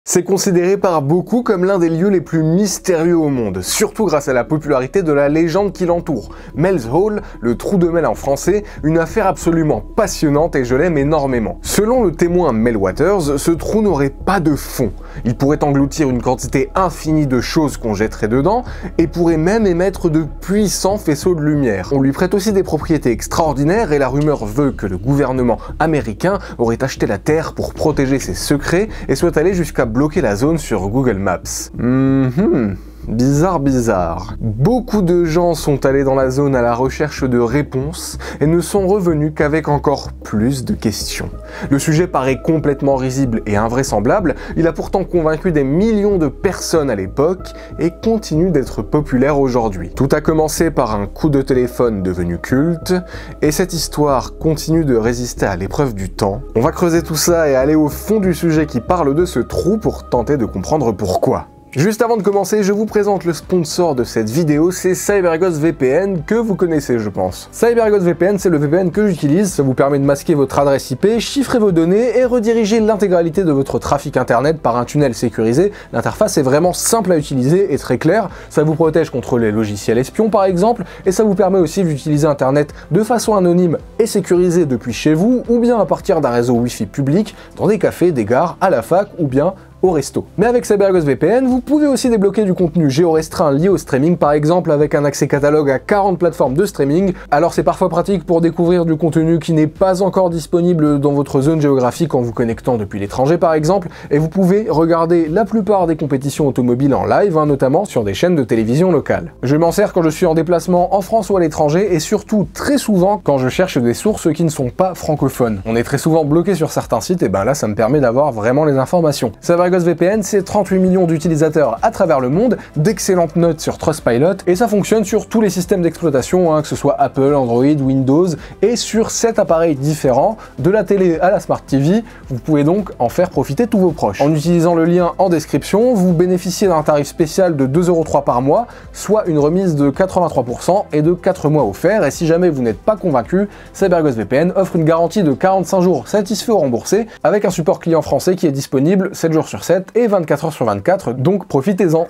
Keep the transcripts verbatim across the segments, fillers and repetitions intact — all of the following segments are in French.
C'est considéré par beaucoup comme l'un des lieux les plus mystérieux au monde, surtout grâce à la popularité de la légende qui l'entoure. Mel's Hole, le trou de Mel en français, une affaire absolument passionnante et je l'aime énormément. Selon le témoin Mel Waters, ce trou n'aurait pas de fond. Il pourrait engloutir une quantité infinie de choses qu'on jetterait dedans et pourrait même émettre de puissants faisceaux de lumière. On lui prête aussi des propriétés extraordinaires et la rumeur veut que le gouvernement américain aurait acheté la Terre pour protéger ses secrets et soit allé jusqu'à bloquer la zone sur Google Maps. Mhm. Bizarre, bizarre. Beaucoup de gens sont allés dans la zone à la recherche de réponses et ne sont revenus qu'avec encore plus de questions. Le sujet paraît complètement risible et invraisemblable, il a pourtant convaincu des millions de personnes à l'époque et continue d'être populaire aujourd'hui. Tout a commencé par un coup de téléphone devenu culte et cette histoire continue de résister à l'épreuve du temps. On va creuser tout ça et aller au fond du sujet qui parle de ce trou pour tenter de comprendre pourquoi. Juste avant de commencer, je vous présente le sponsor de cette vidéo, c'est CyberGhost V P N, que vous connaissez je pense. CyberGhost V P N, c'est le V P N que j'utilise, ça vous permet de masquer votre adresse I P, chiffrer vos données et rediriger l'intégralité de votre trafic internet par un tunnel sécurisé. L'interface est vraiment simple à utiliser et très claire, ça vous protège contre les logiciels espions par exemple, et ça vous permet aussi d'utiliser internet de façon anonyme et sécurisée depuis chez vous, ou bien à partir d'un réseau Wi-Fi public, dans des cafés, des gares, à la fac, ou bien au resto. Mais avec CyberGhost V P N, vous pouvez aussi débloquer du contenu géorestreint lié au streaming, par exemple avec un accès catalogue à quarante plateformes de streaming. Alors c'est parfois pratique pour découvrir du contenu qui n'est pas encore disponible dans votre zone géographique en vous connectant depuis l'étranger par exemple, et vous pouvez regarder la plupart des compétitions automobiles en live, hein, notamment sur des chaînes de télévision locales. Je m'en sers quand je suis en déplacement en France ou à l'étranger, et surtout très souvent quand je cherche des sources qui ne sont pas francophones. On est très souvent bloqué sur certains sites, et ben là ça me permet d'avoir vraiment les informations. CyberGhost V P N, c'est trente-huit millions d'utilisateurs à travers le monde, d'excellentes notes sur Trustpilot, et ça fonctionne sur tous les systèmes d'exploitation, hein, que ce soit Apple, Android, Windows, et sur sept appareils différents, de la télé à la Smart T V, vous pouvez donc en faire profiter tous vos proches. En utilisant le lien en description, vous bénéficiez d'un tarif spécial de deux euros trois par mois, soit une remise de quatre-vingt-trois pour cent et de quatre mois offerts, et si jamais vous n'êtes pas convaincu, CyberGhost V P N offre une garantie de quarante-cinq jours satisfait ou remboursé, avec un support client français qui est disponible sept jours sur sept et vingt-quatre heures sur vingt-quatre, donc profitez-en.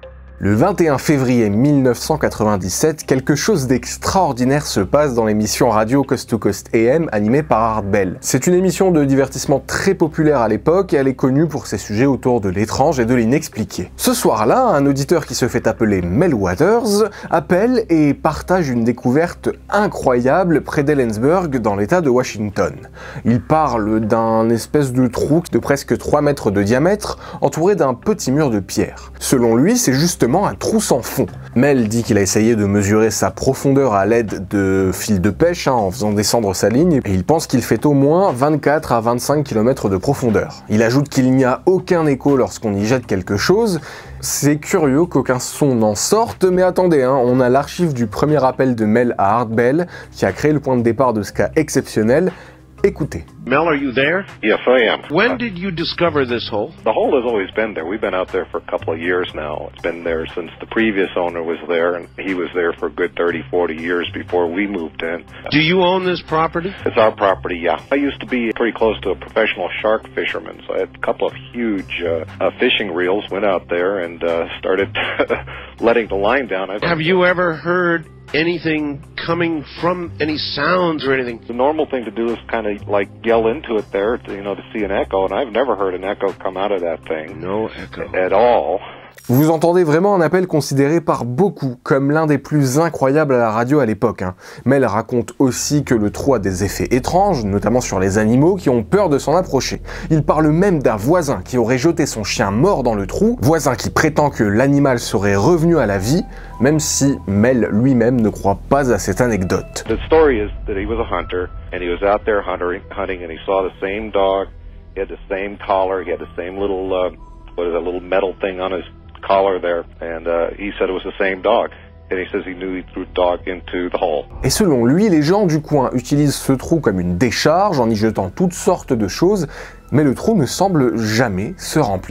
Le vingt et un février mille neuf cent quatre-vingt-dix-sept, quelque chose d'extraordinaire se passe dans l'émission radio Coast to Coast A M animée par Art Bell. C'est une émission de divertissement très populaire à l'époque et elle est connue pour ses sujets autour de l'étrange et de l'inexpliqué. Ce soir-là, un auditeur qui se fait appeler Mel Waters appelle et partage une découverte incroyable près d'Ellensburg dans l'état de Washington. Il parle d'un espèce de trou de presque trois mètres de diamètre entouré d'un petit mur de pierre. Selon lui, c'est justement un trou sans fond. Mel dit qu'il a essayé de mesurer sa profondeur à l'aide de fils de pêche, hein, en faisant descendre sa ligne, et il pense qu'il fait au moins vingt-quatre à vingt-cinq kilomètres de profondeur. Il ajoute qu'il n'y a aucun écho lorsqu'on y jette quelque chose. C'est curieux qu'aucun son n'en sorte, mais attendez, hein, on a l'archive du premier appel de Mel à Art Bell, qui a créé le point de départ de ce cas exceptionnel. Écoutez. Mel, are you there? Yes, I am. When did you discover this hole? The hole has always been there. We've been out there for a couple of years now. It's been there since the previous owner was there, and he was there for a good thirty, forty years before we moved in. Do you own this property? It's our property, yeah. I used to be pretty close to a professional shark fisherman, so I had a couple of huge uh, uh, fishing reels, went out there and uh, started letting the line down. I Have you ever heard anything coming from any sounds or anything? The normal thing to do is kind of like yell into it there, to, you know, to see an echo, and I've never heard an echo come out of that thing. No echo. At all. Vous entendez vraiment un appel considéré par beaucoup comme l'un des plus incroyables à la radio à l'époque. Hein. Mel raconte aussi que le trou a des effets étranges, notamment sur les animaux qui ont peur de s'en approcher. Il parle même d'un voisin qui aurait jeté son chien mort dans le trou, voisin qui prétend que l'animal serait revenu à la vie, même si Mel lui-même ne croit pas à cette anecdote. The story is that he was a hunter, and he was out there hunting, hunting and he saw the same dog, he had the same collar, he had the same little, uh, what is that, little metal thing on his collar there, and uh, he said it was the same dog. And he says he knew he threw the dog into the hole. Et selon lui, les gens du coin utilisent ce trou comme une décharge en y jetant toutes sortes de choses, mais le trou ne semble jamais se remplir.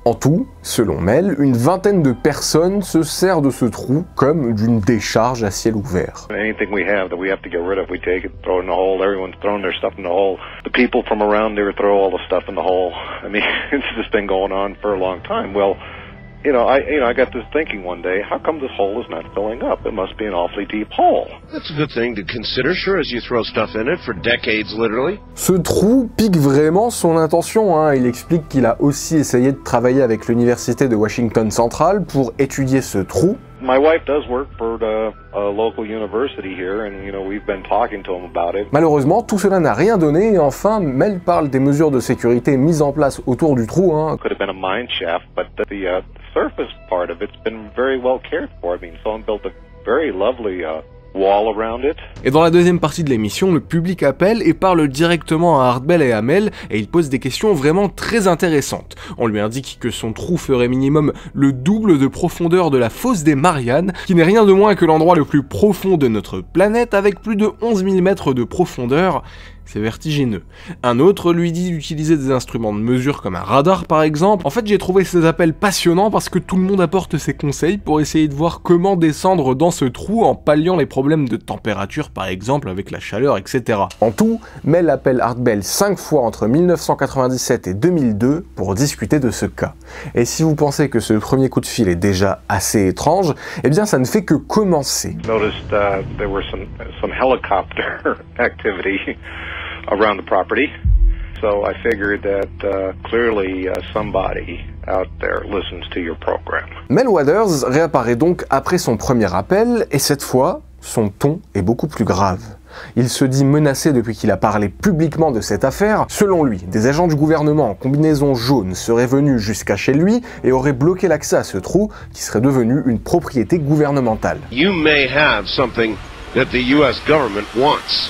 En tout, selon Mel, une vingtaine de personnes se servent de ce trou comme d'une décharge à ciel ouvert. Anything we have that we have to get rid of, we take it, throw it in the hole. Everyone's throwing their stuff in the hole. The people from around there throw all the stuff in the hole. I mean, it's just been going on for a long time. Well, you know, I you know, I got this thinking one day, how come this hole is not filling up? It must be an awfully deep hole. That's a good thing to consider, sure, as you throw stuff in it for decades, literally. Ce trou pique vraiment son intention, hein. Il explique qu'il a aussi essayé de travailler avec l'université de Washington Central pour étudier ce trou. My wife does work for the, a local university here, and you know, we've been talking to him about it. Malheureusement, tout cela n'a rien donné, et enfin, Mel parle des mesures de sécurité mises en place autour du trou, hein. Could have been a mine shaft, but the, the uh, surface part of it's been very well cared for. I mean, someone built a very lovely uh, wall around it. Et dans la deuxième partie de l'émission, le public appelle et parle directement à Art Bell et à Mel, et il pose des questions vraiment très intéressantes. On lui indique que son trou ferait minimum le double de profondeur de la fosse des Mariannes, qui n'est rien de moins que l'endroit le plus profond de notre planète, avec plus de onze mille mètres de profondeur. C'est vertigineux. Un autre lui dit d'utiliser des instruments de mesure comme un radar par exemple. En fait, j'ai trouvé ces appels passionnants parce que tout le monde apporte ses conseils pour essayer de voir comment descendre dans ce trou en palliant les problèmes de température par exemple avec la chaleur, et cetera. En tout, Mel appelle Art Bell cinq fois entre mille neuf cent quatre-vingt-dix-sept et deux mille deux pour discuter de ce cas. Et si vous pensez que ce premier coup de fil est déjà assez étrange, eh bien ça ne fait que commencer. Noticed uh, there were some some helicopter activity around the property, so I figured that uh, clearly uh, somebody out there listens to your program. Mel Waders réapparaît donc après son premier appel, et cette fois, son ton est beaucoup plus grave. Il se dit menacé depuis qu'il a parlé publiquement de cette affaire. Selon lui, des agents du gouvernement en combinaison jaune seraient venus jusqu'à chez lui et auraient bloqué l'accès à ce trou qui serait devenu une propriété gouvernementale. You may have something that the U S government wants.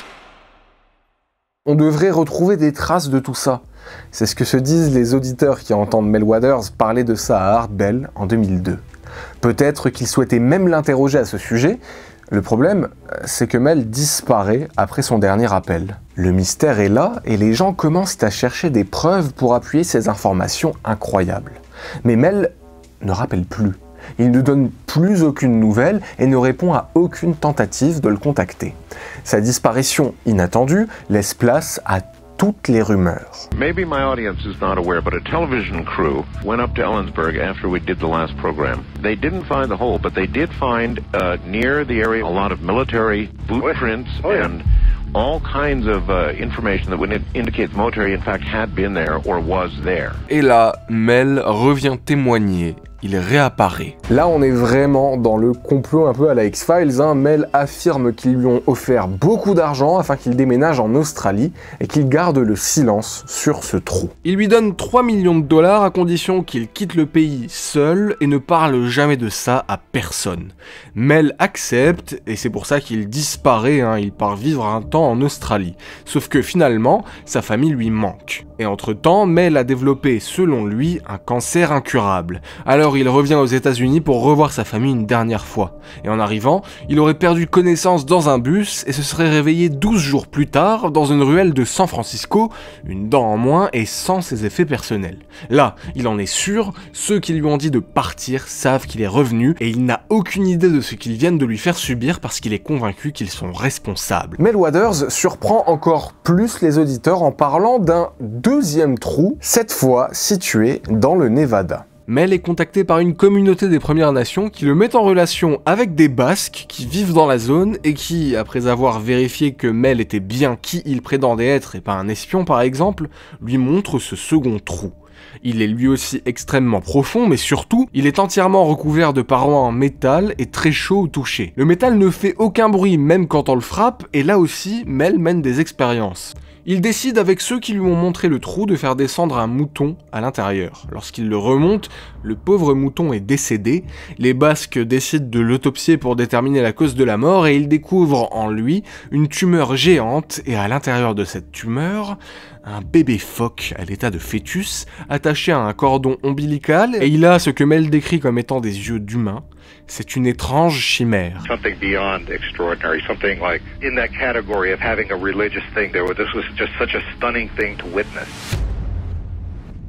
On devrait retrouver des traces de tout ça. C'est ce que se disent les auditeurs qui entendent Mel Waders parler de ça à Art Bell en deux mille deux. Peut-être qu'ils souhaitaient même l'interroger à ce sujet. Le problème, c'est que Mel disparaît après son dernier appel. Le mystère est là et les gens commencent à chercher des preuves pour appuyer ces informations incroyables. Mais Mel ne rappelle plus. Il ne donne plus aucune nouvelle et ne répond à aucune tentative de le contacter. Sa disparition inattendue laisse place à toutes les rumeurs. Maybe my audience is not aware, but a television crew went up to Ellensburg after we did the last program. They didn't find the hole, but they did find uh, near the area a lot of military boot prints oh, yeah. and all kinds of uh, information that would indicate the military in fact had been there or was there. Et là, Mel revient témoigner. Il réapparaît. Là, on est vraiment dans le complot un peu à la X-Files. Hein. Mel affirme qu'ils lui ont offert beaucoup d'argent afin qu'il déménage en Australie et qu'il garde le silence sur ce trou. Il lui donne trois millions de dollars à condition qu'il quitte le pays seul et ne parle jamais de ça à personne. Mel accepte et c'est pour ça qu'il disparaît. Hein. Il part vivre un temps en Australie. Sauf que finalement, sa famille lui manque. Et entre-temps, Mel a développé, selon lui, un cancer incurable. Alors il revient aux États-Unis pour revoir sa famille une dernière fois. Et en arrivant, il aurait perdu connaissance dans un bus et se serait réveillé douze jours plus tard dans une ruelle de San Francisco, une dent en moins et sans ses effets personnels. Là, il en est sûr, ceux qui lui ont dit de partir savent qu'il est revenu et il n'a aucune idée de ce qu'ils viennent de lui faire subir parce qu'il est convaincu qu'ils sont responsables. Mel Waders surprend encore plus les auditeurs en parlant d'un deuxième trou, cette fois situé dans le Nevada. Mel est contacté par une communauté des Premières Nations qui le met en relation avec des Basques qui vivent dans la zone et qui, après avoir vérifié que Mel était bien qui il prétendait être et pas un espion par exemple, lui montre ce second trou. Il est lui aussi extrêmement profond, mais surtout, il est entièrement recouvert de parois en métal et très chaud au toucher. Le métal ne fait aucun bruit, même quand on le frappe, et là aussi, Mel mène des expériences. Il décide avec ceux qui lui ont montré le trou de faire descendre un mouton à l'intérieur. Lorsqu'il le remonte, le pauvre mouton est décédé. Les Basques décident de l'autopsier pour déterminer la cause de la mort et ils découvrent en lui une tumeur géante et à l'intérieur de cette tumeur, un bébé phoque à l'état de fœtus attaché à un cordon ombilical et il a ce que Mel décrit comme étant des yeux d'humain. C'est une étrange chimère. Something beyond extraordinary, something like in that category of having a religious thing. There, this was just such a stunning thing to witness.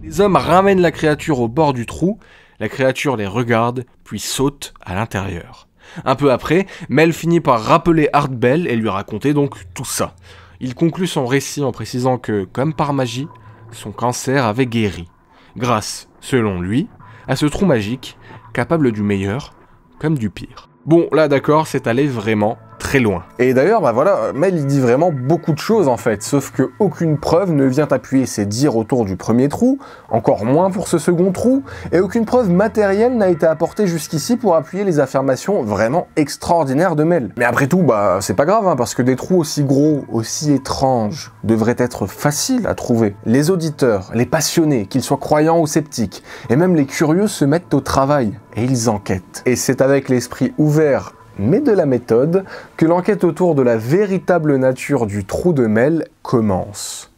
Les hommes ramènent la créature au bord du trou, la créature les regarde, puis saute à l'intérieur. Un peu après, Mel finit par rappeler Art Bell et lui raconter donc tout ça. Il conclut son récit en précisant que, comme par magie, son cancer avait guéri, grâce, selon lui, à ce trou magique, capable du meilleur comme du pire. Bon, là d'accord, c'est allé vraiment très loin. Et d'ailleurs, bah voilà, Mel il dit vraiment beaucoup de choses en fait, sauf que aucune preuve ne vient appuyer ses dires autour du premier trou, encore moins pour ce second trou, et aucune preuve matérielle n'a été apportée jusqu'ici pour appuyer les affirmations vraiment extraordinaires de Mel. Mais après tout, bah c'est pas grave, hein, parce que des trous aussi gros, aussi étranges, devraient être faciles à trouver. Les auditeurs, les passionnés, qu'ils soient croyants ou sceptiques, et même les curieux se mettent au travail, et ils enquêtent. Et c'est avec l'esprit ouvert mais de la méthode, que l'enquête autour de la véritable nature du trou de Mel commence.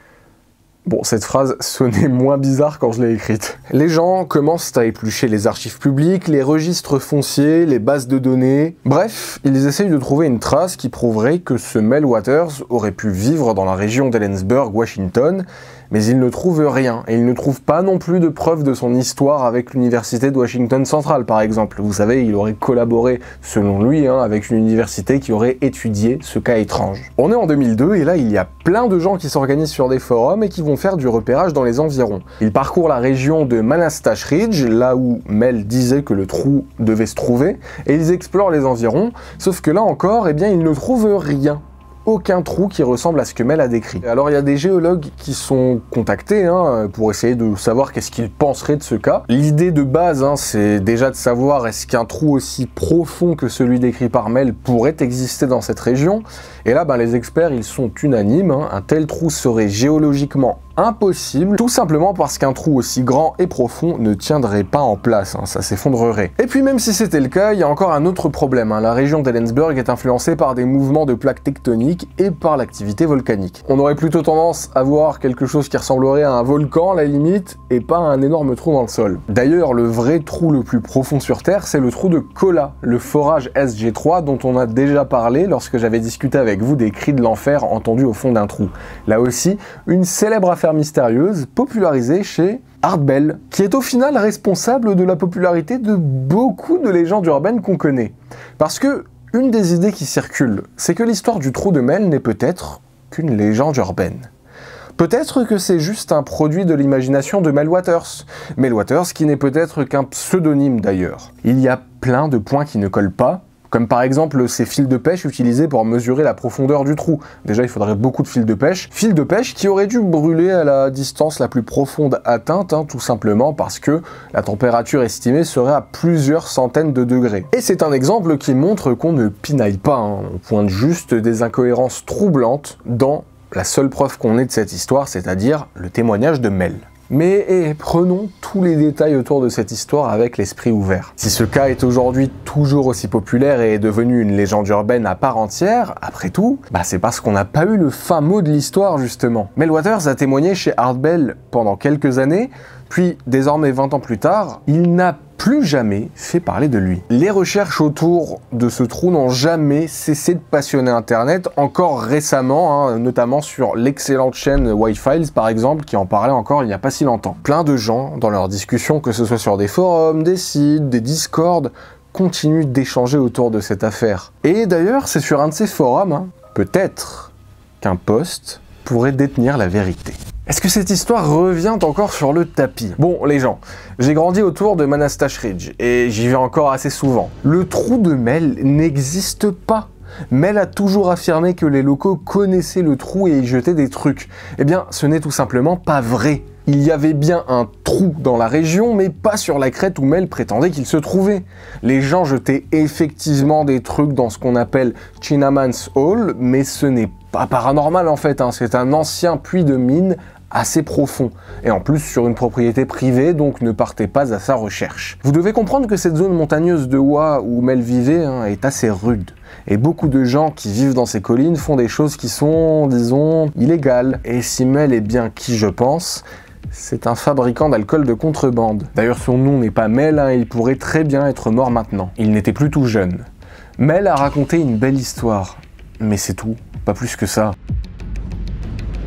Bon, cette phrase sonnait moins bizarre quand je l'ai écrite. Les gens commencent à éplucher les archives publiques, les registres fonciers, les bases de données. Bref, ils essayent de trouver une trace qui prouverait que ce Mel Waters aurait pu vivre dans la région d'Ellensburg, Washington, mais ils ne trouvent rien, et ils ne trouvent pas non plus de preuves de son histoire avec l'université de Washington Central, par exemple. Vous savez, il aurait collaboré, selon lui, hein, avec une université qui aurait étudié ce cas étrange. On est en deux mille deux, et là, il y a plein de gens qui s'organisent sur des forums et qui vont faire du repérage dans les environs. Ils parcourent la région de Manastash Ridge, là où Mel disait que le trou devait se trouver, et ils explorent les environs, sauf que là encore, eh bien, ils ne trouvent rien. Aucun trou qui ressemble à ce que Mel a décrit. Alors il y a des géologues qui sont contactés hein, pour essayer de savoir qu'est-ce qu'ils penseraient de ce cas. L'idée de base, hein, c'est déjà de savoir est-ce qu'un trou aussi profond que celui décrit par Mel pourrait exister dans cette région. Et là, ben, les experts, ils sont unanimes. Hein, un tel trou serait géologiquement impossible, tout simplement parce qu'un trou aussi grand et profond ne tiendrait pas en place, hein, ça s'effondrerait. Et puis même si c'était le cas, il y a encore un autre problème. Hein, la région d'Ellensburg est influencée par des mouvements de plaques tectoniques et par l'activité volcanique. On aurait plutôt tendance à voir quelque chose qui ressemblerait à un volcan à la limite, et pas un énorme trou dans le sol. D'ailleurs, le vrai trou le plus profond sur Terre, c'est le trou de Kola, le forage S G trois dont on a déjà parlé lorsque j'avais discuté avec vous des cris de l'enfer entendus au fond d'un trou. Là aussi, une célèbre affaire mystérieuse popularisée chez Art Bell, qui est au final responsable de la popularité de beaucoup de légendes urbaines qu'on connaît. Parce que une des idées qui circulent, c'est que l'histoire du trou de Mel n'est peut-être qu'une légende urbaine. Peut-être que c'est juste un produit de l'imagination de Mel Waters. Mel Waters qui n'est peut-être qu'un pseudonyme d'ailleurs. Il y a plein de points qui ne collent pas, comme par exemple ces fils de pêche utilisés pour mesurer la profondeur du trou. Déjà, il faudrait beaucoup de fils de pêche. Fils de pêche qui auraient dû brûler à la distance la plus profonde atteinte, hein, tout simplement parce que la température estimée serait à plusieurs centaines de degrés. Et c'est un exemple qui montre qu'on ne pinaille pas, hein. On pointe juste des incohérences troublantes dans la seule preuve qu'on ait de cette histoire, c'est-à-dire le témoignage de Mel. Mais eh, prenons tous les détails autour de cette histoire avec l'esprit ouvert. Si ce cas est aujourd'hui toujours aussi populaire et est devenu une légende urbaine à part entière, après tout, bah c'est parce qu'on n'a pas eu le fin mot de l'histoire justement. Mel Waters a témoigné chez Art Bell pendant quelques années, puis désormais vingt ans plus tard, il n'a plus jamais fait parler de lui. Les recherches autour de ce trou n'ont jamais cessé de passionner Internet, encore récemment, hein, notamment sur l'excellente chaîne White Files par exemple, qui en parlait encore il n'y a pas si longtemps. Plein de gens, dans leurs discussions, que ce soit sur des forums, des sites, des Discord, continuent d'échanger autour de cette affaire. Et d'ailleurs, c'est sur un de ces forums, hein, peut-être qu'un post pourrait détenir la vérité. Est-ce que cette histoire revient encore sur le tapis? Bon, les gens, j'ai grandi autour de Manastash Ridge, et j'y vais encore assez souvent. Le trou de Mel n'existe pas. Mel a toujours affirmé que les locaux connaissaient le trou et y jetaient des trucs. Eh bien, ce n'est tout simplement pas vrai. Il y avait bien un trou dans la région, mais pas sur la crête où Mel prétendait qu'il se trouvait. Les gens jetaient effectivement des trucs dans ce qu'on appelle Chinaman's Hole, mais ce n'est pas paranormal en fait, hein. C'est un ancien puits de mine assez profond, et en plus sur une propriété privée, donc ne partez pas à sa recherche. Vous devez comprendre que cette zone montagneuse de Wa où Mel vivait hein, est assez rude, et beaucoup de gens qui vivent dans ces collines font des choses qui sont, disons, illégales. Et si Mel est bien qui je pense, c'est un fabricant d'alcool de contrebande. D'ailleurs son nom n'est pas Mel, hein, il pourrait très bien être mort maintenant. Il n'était plus tout jeune. Mel a raconté une belle histoire, mais c'est tout, pas plus que ça.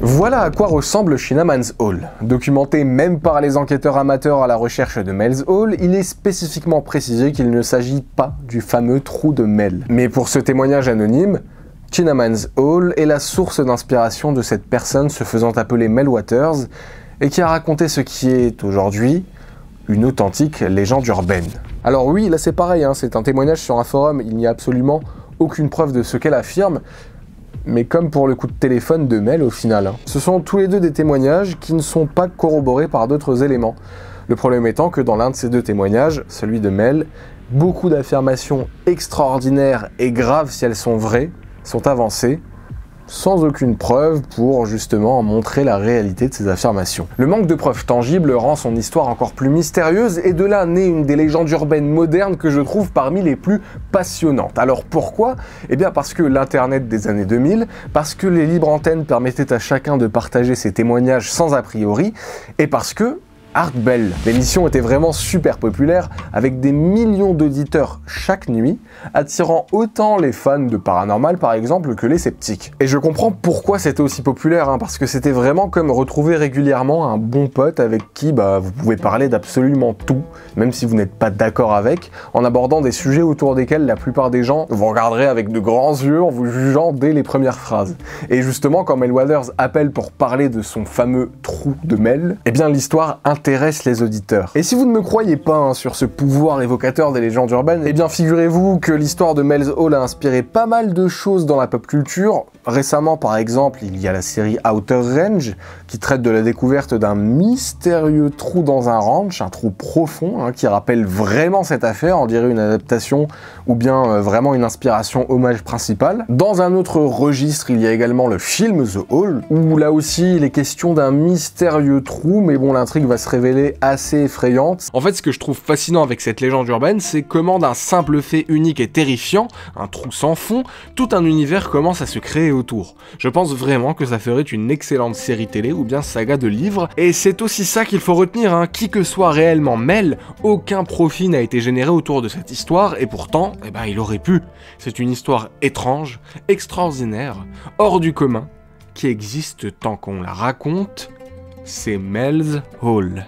Voilà à quoi ressemble Chinaman's Hole. Documenté même par les enquêteurs amateurs à la recherche de Mel's Hole, il est spécifiquement précisé qu'il ne s'agit pas du fameux trou de Mel. Mais pour ce témoignage anonyme, Chinaman's Hole est la source d'inspiration de cette personne se faisant appeler Mel Waters et qui a raconté ce qui est aujourd'hui une authentique légende urbaine. Alors oui, là c'est pareil, hein, c'est un témoignage sur un forum, il n'y a absolument aucune preuve de ce qu'elle affirme, mais comme pour le coup de téléphone de Mel au final. Hein. Ce sont tous les deux des témoignages qui ne sont pas corroborés par d'autres éléments. Le problème étant que dans l'un de ces deux témoignages, celui de Mel, beaucoup d'affirmations extraordinaires et graves si elles sont vraies, sont avancées, sans aucune preuve pour justement montrer la réalité de ces affirmations. Le manque de preuves tangibles rend son histoire encore plus mystérieuse et de là naît une des légendes urbaines modernes que je trouve parmi les plus passionnantes. Alors pourquoi ? Eh bien parce que l'internet des années deux mille, parce que les libres antennes permettaient à chacun de partager ses témoignages sans a priori, et parce que Art Bell. L'émission était vraiment super populaire, avec des millions d'auditeurs chaque nuit, attirant autant les fans de paranormal par exemple que les sceptiques. Et je comprends pourquoi c'était aussi populaire, hein, parce que c'était vraiment comme retrouver régulièrement un bon pote avec qui bah, vous pouvez parler d'absolument tout, même si vous n'êtes pas d'accord avec, en abordant des sujets autour desquels la plupart des gens vous regarderaient avec de grands yeux en vous jugeant dès les premières phrases. Et justement, quand Mel Waters appelle pour parler de son fameux trou de Mel, eh bien l'histoire intéresse les auditeurs. Et si vous ne me croyez pas hein, sur ce pouvoir évocateur des légendes urbaines, eh bien figurez-vous que l'histoire de Mel's Hole a inspiré pas mal de choses dans la pop culture. Récemment par exemple, il y a la série Outer Range qui traite de la découverte d'un mystérieux trou dans un ranch, un trou profond hein, qui rappelle vraiment cette affaire, on dirait une adaptation ou bien euh, vraiment une inspiration hommage principale. Dans un autre registre, il y a également le film The Hole, où là aussi il est question d'un mystérieux trou, mais bon l'intrigue va se révéler assez effrayante. En fait, ce que je trouve fascinant avec cette légende urbaine, c'est comment d'un simple fait unique et terrifiant, un trou sans fond, tout un univers commence à se créer autour. Je pense vraiment que ça ferait une excellente série télé ou bien saga de livres, et c'est aussi ça qu'il faut retenir, hein. Qui que soit réellement Mel, aucun profit n'a été généré autour de cette histoire, et pourtant, eh ben, il aurait pu. C'est une histoire étrange, extraordinaire, hors du commun, qui existe tant qu'on la raconte. C'est Mel's Hole.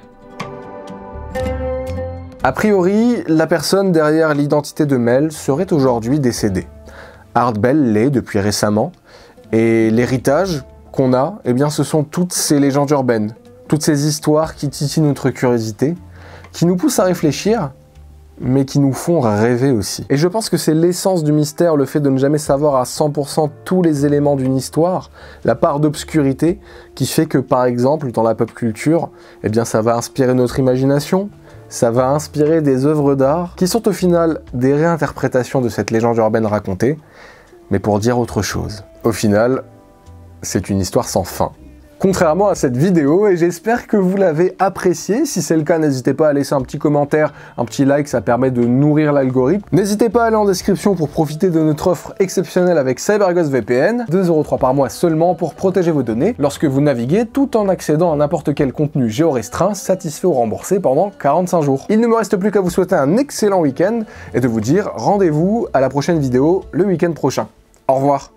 A priori, la personne derrière l'identité de Mel serait aujourd'hui décédée. Art Bell l'est depuis récemment, et l'héritage qu'on a, eh bien, ce sont toutes ces légendes urbaines, toutes ces histoires qui titillent notre curiosité, qui nous poussent à réfléchir, mais qui nous font rêver aussi. Et je pense que c'est l'essence du mystère, le fait de ne jamais savoir à cent pour cent tous les éléments d'une histoire, la part d'obscurité qui fait que, par exemple, dans la pop culture, eh bien, ça va inspirer notre imagination, ça va inspirer des œuvres d'art qui sont au final des réinterprétations de cette légende urbaine racontée, mais pour dire autre chose. Au final, c'est une histoire sans fin. Contrairement à cette vidéo, et j'espère que vous l'avez appréciée. Si c'est le cas, n'hésitez pas à laisser un petit commentaire, un petit like, ça permet de nourrir l'algorithme. N'hésitez pas à aller en description pour profiter de notre offre exceptionnelle avec CyberGhost V P N, deux euros trois par mois seulement pour protéger vos données lorsque vous naviguez tout en accédant à n'importe quel contenu géorestreint, satisfait ou remboursé pendant quarante-cinq jours. Il ne me reste plus qu'à vous souhaiter un excellent week-end et de vous dire rendez-vous à la prochaine vidéo le week-end prochain. Au revoir.